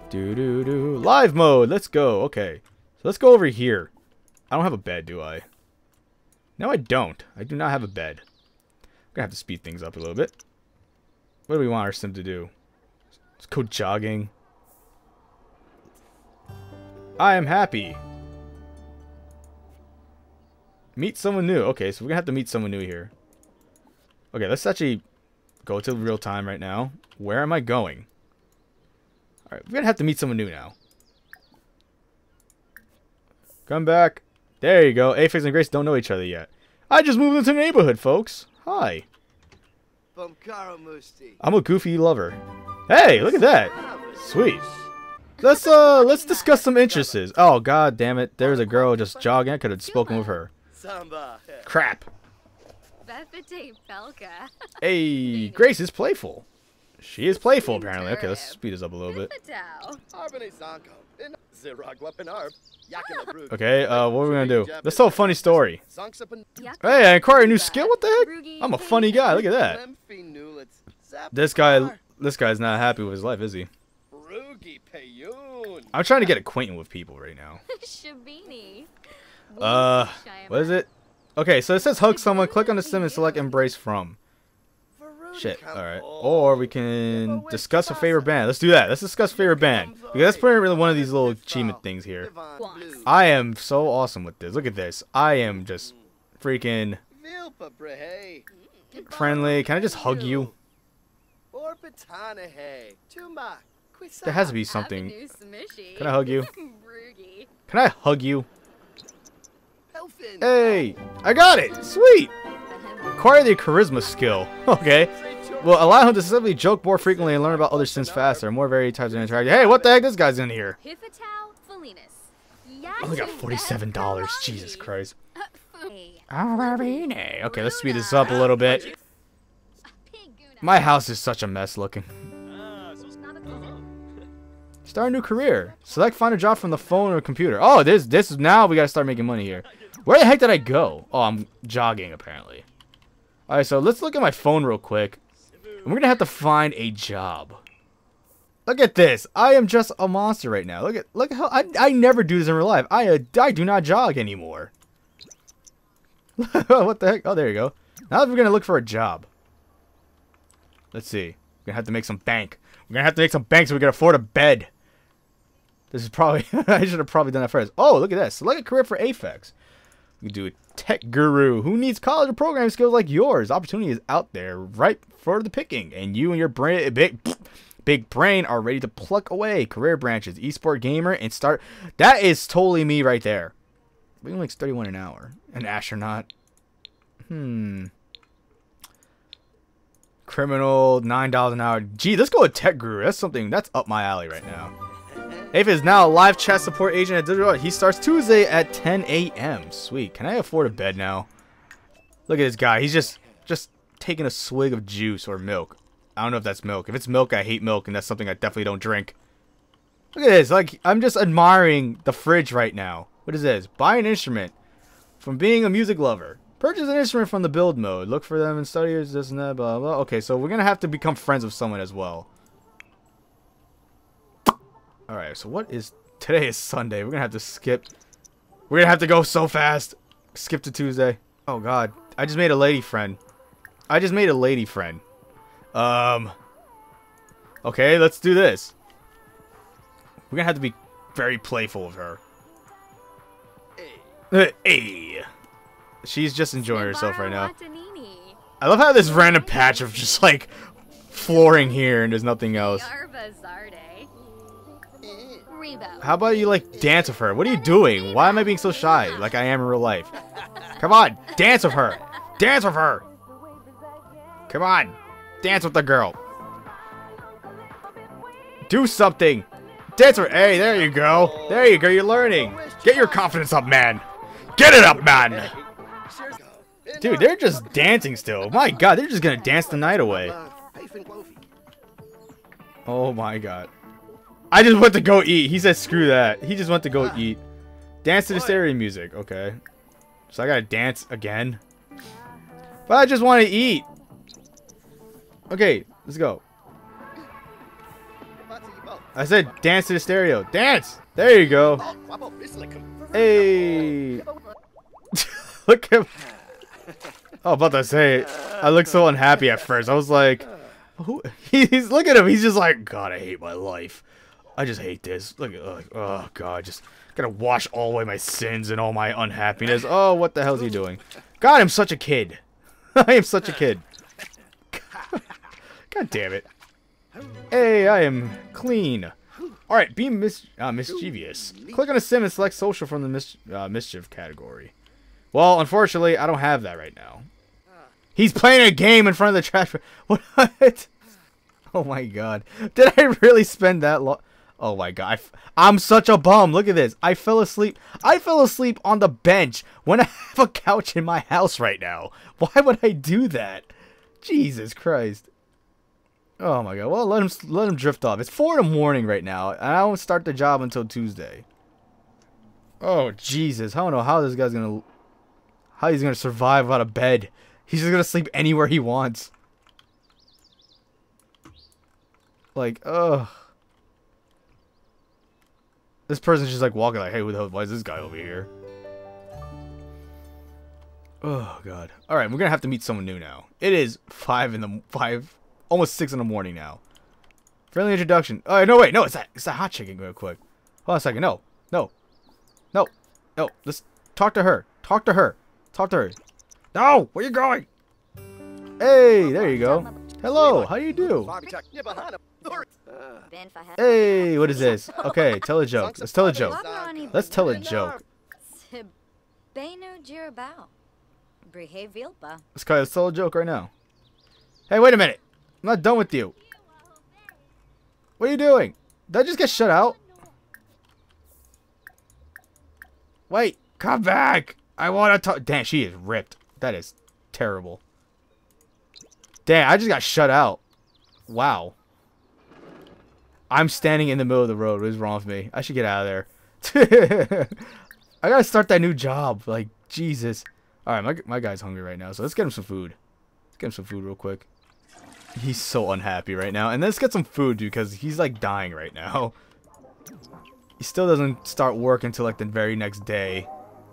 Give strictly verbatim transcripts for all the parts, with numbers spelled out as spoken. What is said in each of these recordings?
Do do do. Live mode. Let's go. Okay. So let's go over here. I don't have a bed, do I? No, I don't. I do not have a bed. I'm gonna have to speed things up a little bit. What do we want our sim to do? Let's go jogging. I am happy. Meet someone new. Okay, so we're gonna have to meet someone new here. Okay, let's actually go to real time right now. Where am I going? Alright, we're gonna have to meet someone new now. Come back. There you go. Aphex and Grace don't know each other yet. I just moved into the neighborhood, folks. Hi. I'm a goofy lover. Hey, look at that. Sweet. Let's uh let's discuss some interests. Oh god damn it. There's a girl just jogging. I could have spoken with her. Crap. Hey, Grace is playful. She is playful apparently. Okay, let's speed this up a little bit. Okay, uh, what are we gonna do? Let's tell a funny story. Hey, I acquired a new skill? What the heck? I'm a funny guy, look at that. This guy, this guy's not happy with his life, is he? I'm trying to get acquainted with people right now. Uh, what is it? Okay, so it says hug someone, click on the sim and select embrace from. Shit, alright. Or we can discuss a favorite band. Let's do that. Let's discuss favorite band. Because that's pretty really one of these little achievement things here. I am so awesome with this. Look at this. I am just freaking friendly. Can I just hug you? There has to be something. Can I hug you? Can I hug you? Hey! I got it! Sweet! Acquire the charisma skill. Okay. Well, allow him to simply joke more frequently and learn about other sims faster. More varied types of interaction. Hey, what the heck? This guy's in here. I only got forty-seven dollars. Jesus Christ. Okay, let's speed this up a little bit. My house is such a mess looking. Start a new career. Select find a job from the phone or computer. Oh, this this is now we gotta start making money here. Where the heck did I go? Oh, I'm jogging apparently. Alright, so let's look at my phone real quick. And we're gonna have to find a job. Look at this. I am just a monster right now. Look at look at how I I never do this in real life. I uh, I do not jog anymore. What the heck? Oh, there you go. Now we're gonna look for a job. Let's see. We're gonna have to make some bank. We're gonna have to make some bank so we can afford a bed. This is probably I should have probably done that first. Oh, look at this. Select a career for Aphex. We can do a tech guru. Who needs college or programming skills like yours? Opportunity is out there, right for the picking, and you and your brain, big, big brain are ready to pluck away. Career branches, esport gamer, and start. That is totally me right there. We like thirty-one an hour. An astronaut. Hmm. Criminal, nine dollars an hour. Gee, let's go with tech guru. That's something that's up my alley right now. Ape is now a live chat support agent at Digital. He starts Tuesday at ten A M Sweet. Can I afford a bed now? Look at this guy. He's just just taking a swig of juice or milk. I don't know if that's milk. If it's milk, I hate milk, and that's something I definitely don't drink. Look at this. Like, I'm just admiring the fridge right now. What is this? Buy an instrument. From being a music lover. Purchase an instrument from the build mode. Look for them and study this and that, blah, blah. Okay, so we're going to have to become friends with someone as well. Alright, so what is... Today is Sunday. We're going to have to skip. We're going to have to go so fast. Skip to Tuesday. Oh, God. I just made a lady friend. I just made a lady friend. Um... Okay, let's do this. We're going to have to be very playful with her. Hey. Hey. She's just enjoying herself right now. I love how this random patch of just, like, flooring here and there's nothing else. How about you, like, dance with her? What are you doing? Why am I being so shy like I am in real life? Come on, dance with her. Dance with her. Come on, dance with the girl. Do something. Dance with her. Hey, there you go. There you go, you're learning. Get your confidence up, man. Get it up, man. Dude, they're just dancing still. My God, they're just gonna dance the night away. Oh my God. I just went to go eat. He said screw that. He just went to go eat. Dance to the stereo music. Okay. So I gotta dance again. But I just want to eat. Okay, let's go. I said dance to the stereo. Dance! There you go. Hey! Look at... I was about to say, I looked so unhappy at first. I was like, who? He's, look at him. He's just like, God, I hate my life. I just hate this. Look at, like, oh, God, just gotta wash all away my sins and all my unhappiness. Oh, what the hell is he doing? God, I'm such a kid. I am such a kid. God damn it. Hey, I am clean. Alright, be mis uh, mischievous. Click on a sim and select social from the mis uh, mischief category. Well, unfortunately, I don't have that right now. He's playing a game in front of the trash. What? Oh my god. Did I really spend that long? Oh my god. I f I'm such a bum. Look at this. I fell asleep. I fell asleep on the bench when I have a couch in my house right now. Why would I do that? Jesus Christ. Oh my god. Well, let him let him drift off. It's four in the morning right now, and I won't start the job until Tuesday. Oh Jesus. I don't know how this guy's gonna how he's gonna survive out of bed. He's just gonna sleep anywhere he wants. Like, ugh. This person's just like walking like, hey, who the hell, why is this guy over here? Oh god. Alright, we're gonna have to meet someone new now. It is five in the five almost six in the morning now. Friendly introduction. Oh no wait, no, it's that it's that hot chicken real quick. Hold on a second. No. No. No. No. Let's talk to her. Talk to her. Talk to her. No! Where you going? Hey, there you go. Hello, how do you do? Hey, what is this? Okay, tell a joke. Let's tell a joke. Let's tell a joke. Let's, let's tell a joke right now. Hey, wait a minute. I'm not done with you. What are you doing? Did I just get shut out? Wait, come back. I want to talk. Damn, she is ripped. That is terrible. Damn, I just got shut out. Wow. I'm standing in the middle of the road. What is wrong with me? I should get out of there. I gotta start that new job. Like, Jesus. Alright, my, my guy's hungry right now, so let's get him some food. Let's get him some food real quick. He's so unhappy right now. And let's get some food, dude, because he's, like, dying right now. He still doesn't start work until, like, the very next day.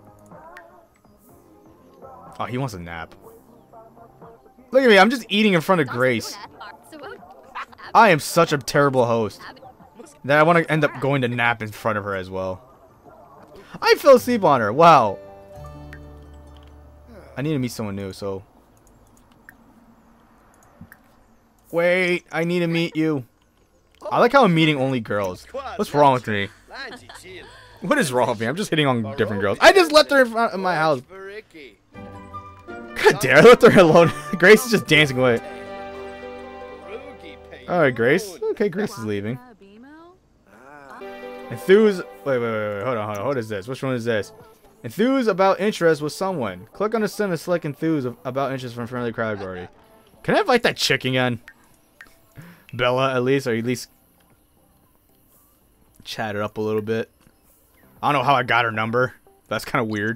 Oh, he wants a nap. Look at me, I'm just eating in front of Grace. I am such a terrible host that I want to end up going to nap in front of her as well. I fell asleep on her. Wow. I need to meet someone new, so... Wait, I need to meet you. I like how I'm meeting only girls. What's wrong with me? What is wrong with me? I'm just hitting on different girls. I just left her in front of my house. God damn, I left her alone. Grace is just dancing away. Alright, Grace. Okay, Grace is leaving. Enthuse. Wait, wait, wait, wait. Hold on, hold on. What is this? Which one is this? Enthuse about interest with someone. Click on the sim and select enthuse about interest from friendly category. Can I invite that chick again? Bella, at least, or at least chat it up a little bit. I don't know how I got her number. That's kind of weird.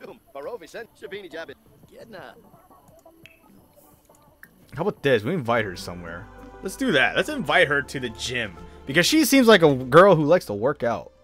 How about this? We invite her somewhere. Let's do that. Let's invite her to the gym. Because she seems like a girl who likes to work out.